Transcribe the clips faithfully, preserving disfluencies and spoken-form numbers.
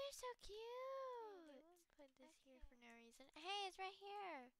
they're so cute. Put this here for no reason. Hey, it's right here.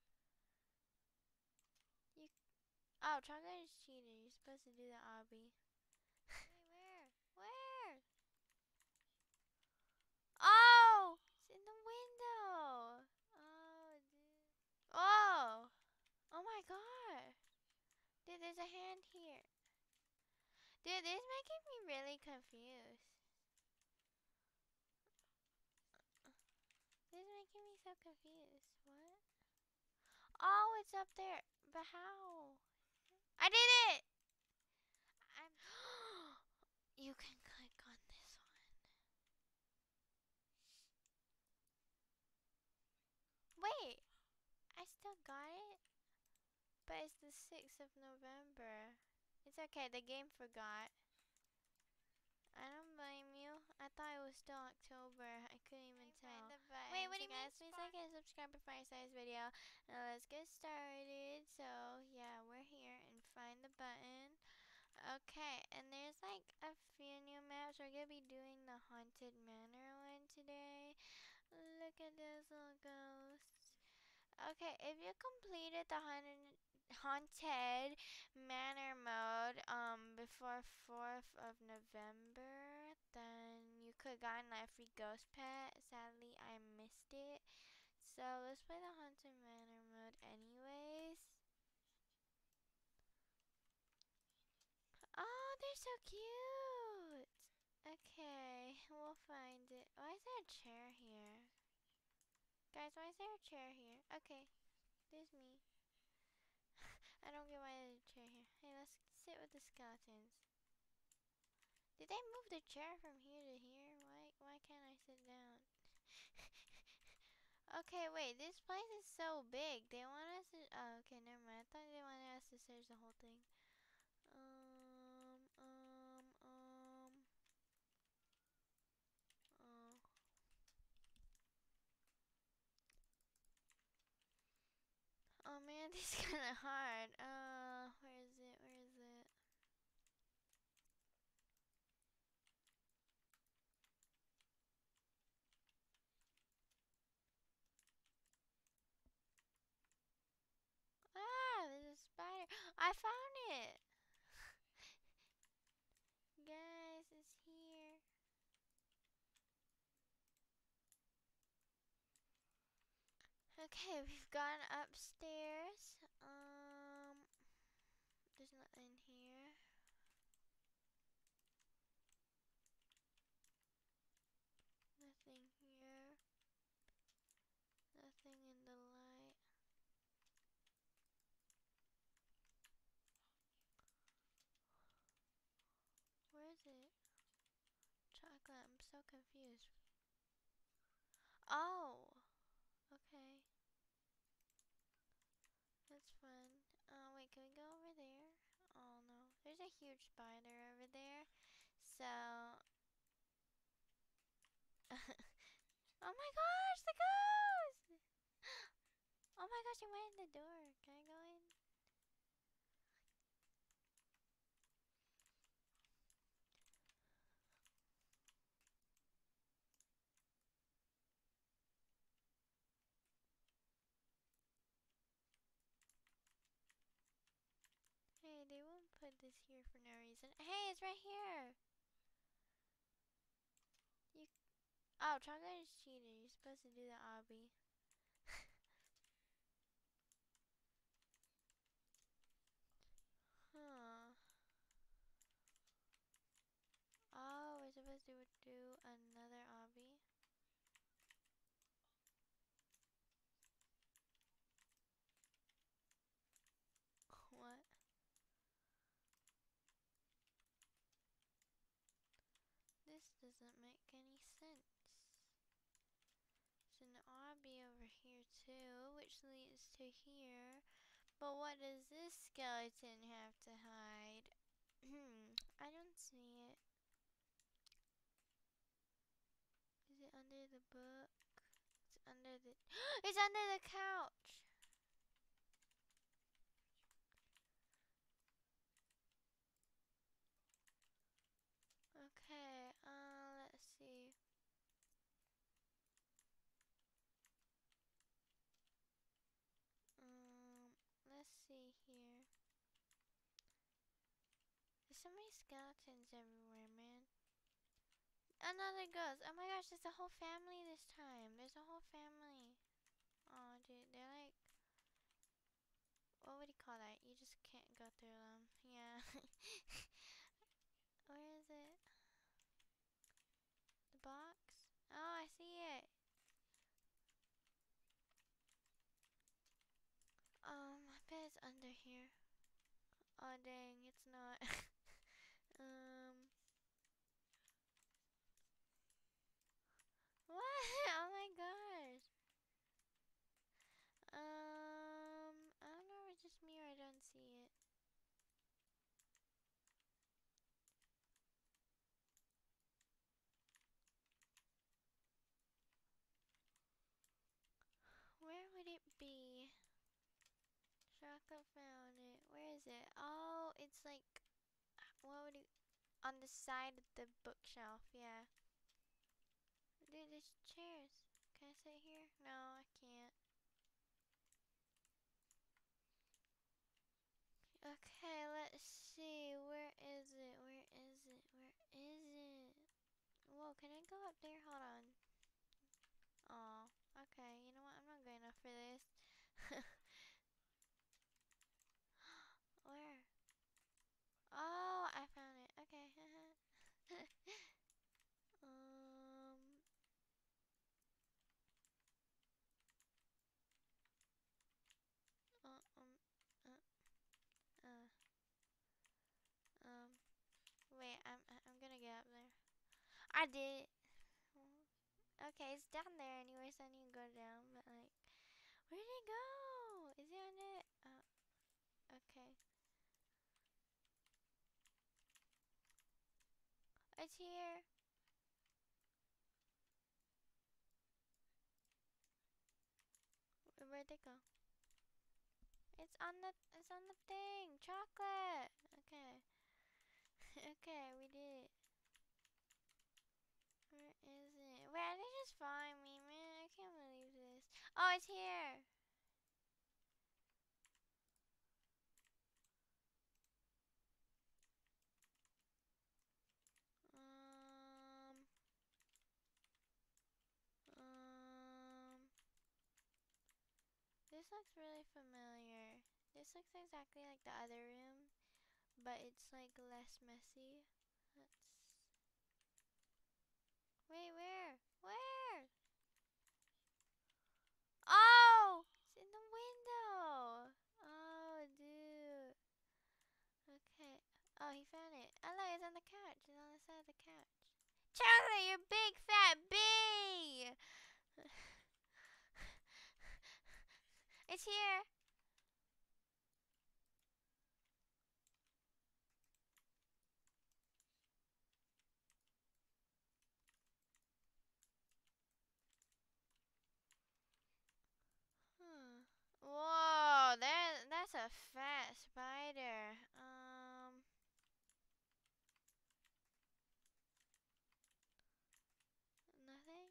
You. Oh, chocolate is cheating. You're supposed to do the obby. Wait, where? Where? Oh! It's in the window. Oh, dude. Oh! Oh my god. Dude, there's a hand here. Dude, this is making me really confused. This is making me so confused. What? Oh, it's up there. But how? I did it! I'm You can click on this one. Wait, I still got it? But it's the sixth of November. It's okay, the game forgot. I don't blame you. I thought it was still October. I couldn't even tell. Wait, what do you mean? Guys, please like and subscribe before I start this video. Now let's get started. So yeah, we're here and find the button. Okay, and there's like a few new maps. We're gonna be doing the Haunted Manor one today. Look at those little ghosts. Okay, if you completed the haunted haunted manor mode um before fourth of November, then you could gotten that free ghost pet. Sadly, I missed it. So let's play the haunted manor mode anyways. Oh, they're so cute. Okay, we'll find it. Why is there a chair here? Guys, why is there a chair here? Okay, there's me. I don't get why there's a chair here. Hey, let's sit with the skeletons. Did they move the chair from here to here? Why why can't I sit down? Okay, wait, this place is so big. They want us to oh, okay, never mind. I thought they wanted us to search the whole thing. Um um um oh. Oh man, this is kinda hard. Uh where is it? Where is it? Ah, there's a spider. I found it! Guys, it's here. Okay, we've gone upstairs. Um, there's nothing here. Nothing here. Nothing in the light. Where is it? Chocolate, I'm so confused. Oh, okay. That's fun. Uh, wait, can we go over there? Oh no, there's a huge spider over there. So, oh my gosh, the ghost! Oh my gosh, it went in the door. Can I go in? Hey, they won't put this here for no reason. Hey, it's right here. You. Oh, chocolate is cheating. You're supposed to do the obby. Huh. Oh, we're supposed to do another obby. What? This doesn't make any sense. There's an obby over here too, which leads to here. But what does this skeleton have to hide? I don't see it. Is it under the book? It's under the It's under the couch. Okay, uh let's see. see here. There's so many skeletons everywhere, man. Another ghost. Oh my gosh, there's a whole family this time. There's a whole family. Oh, dude, they're like, what would you call that? You just can't go through them. Yeah. Where is it? The box? Oh, I see it. Um, I bet it's under here. Oh dang, it's not. um, what? Oh my gosh. Um, I don't know if it's just me or I don't see it. Where would it be? Chocolate found it. Where is it? Oh, it's like, what would it, on the side of the bookshelf, yeah. Dude, there's chairs. Can I sit here? No, I can't. Okay, let's see. Where is it? Where is it? Where is it? Whoa, can I go up there? Hold on. Oh, okay. You know what? I'm not good enough for this. Where? Oh, I found it. Okay. um. Uh, um. Uh. Uh. Um. Wait. I'm. I'm gonna get up there. I did. Okay, it's down there anyway, so I need to go down. But like, where did it go? Is it on it? Oh. Okay. It's here. Where'd it go? It's on the it's on the thing. Chocolate. Okay. Okay, we did it. Where is it? Wait, they just find me, man. I can't believe this. Oh, it's here. Um Um This looks really familiar. This looks exactly like the other room, but it's like less messy. Let's Wait, where? Where? Oh! It's in the window! Oh, dude. Okay. Oh, he found it. Oh, look, it's on the couch. It's on the side of the couch. Chocolate, you big fat bee! It's here. Hmm. Whoa, that that's a fat spider. Um, nothing?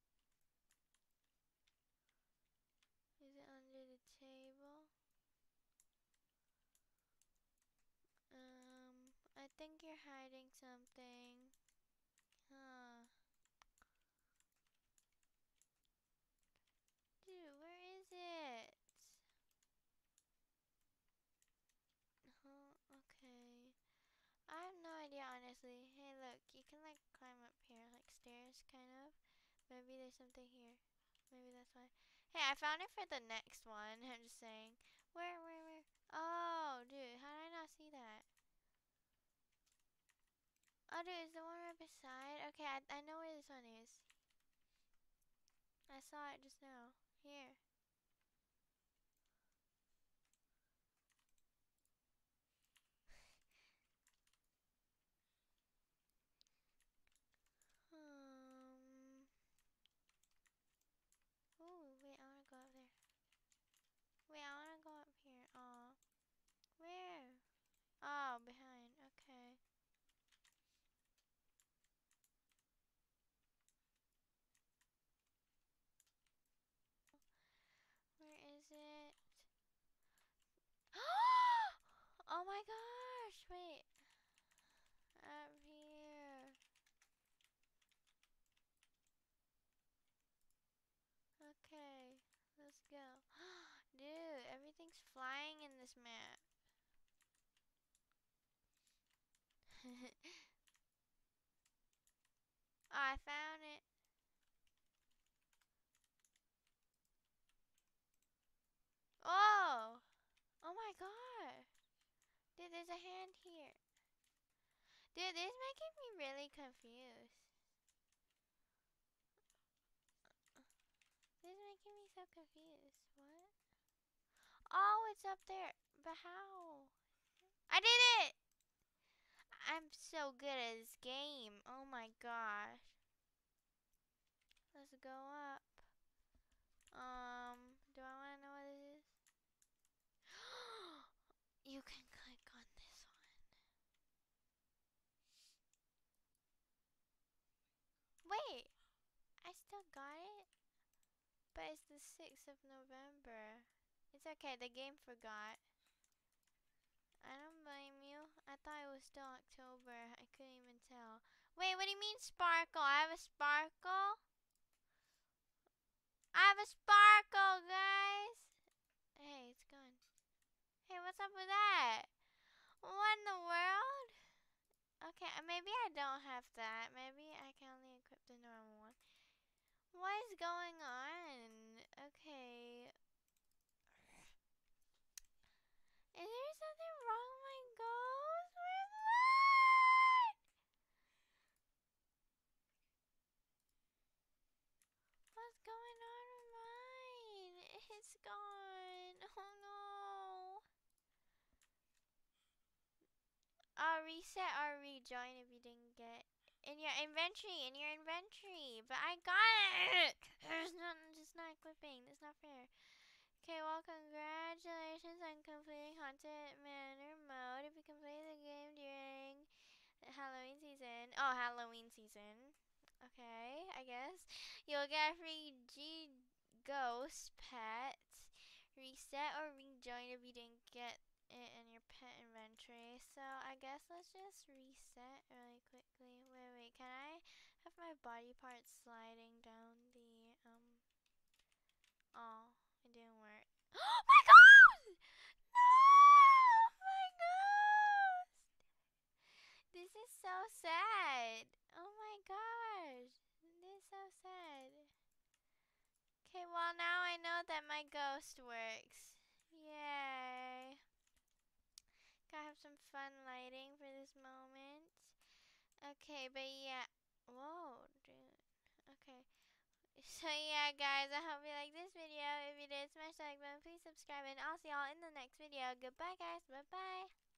Is it under the table? Um, I think you're hiding something. Huh. Dude, where is it? Huh, okay. I have no idea, honestly. Hey, look, you can like climb up here, like stairs, kind of. Maybe there's something here. Maybe that's why. Hey, I found it for the next one. I'm just saying. Where, where, where? Oh, dude, how did I not see that? Oh, dude, is the one right beside? Okay, I, I know where this one is. I saw it just now. Here. Um. Ooh, wait, I wanna go up there. Wait, I wanna go up here. Aw. Where? Oh, behind. Okay. Where is it? my gosh, wait. Up here. Okay, let's go. Dude, everything's flying in this map. Oh, I found it. Oh! Oh my god. Dude, there's a hand here. Dude, this is making me really confused. This is making me so confused. What? Oh, it's up there. But how? I did it! I'm so good at this game. Oh my gosh. Let's go up. Um, do I want to know what it is? You can click on this one. Wait, I still got it? But it's the sixth of November. It's okay, the game forgot. I don't blame you. I thought it was still October. I couldn't even tell. Wait, what do you mean sparkle? I have a sparkle? I have a sparkle, guys! Hey, it's gone. Hey, what's up with that? What in the world? Okay, maybe I don't have that. Maybe I can only equip the normal one. What is going on? Okay. Is there something wrong with my ghost? Where's mine? What's going on with mine? It's gone. Oh no. Uh, reset or rejoin if you didn't get in your inventory. In your inventory, but I got it. There's not just not equipping. That's not fair. Okay, well, congratulations on completing Haunted Manor mode. If you complete the game during Halloween season, oh, Halloween season. Okay, I guess you'll get a free G Ghost pet. Reset or rejoin if you didn't get it in your pet inventory. So I guess let's just reset really quickly. Wait, wait, can I have my body parts sliding down the um? Oh, it didn't work. Oh my god! No, my ghost! This is so sad. Oh my gosh, this is so sad. Okay, well now I know that my ghost works. Yay. Gotta have some fun lighting for this moment. Okay, but yeah. Whoa, dude. Okay. So yeah, guys, I hope you liked this video. If you did, smash the like button, please subscribe, and I'll see y'all in the next video. Goodbye, guys. Bye-bye.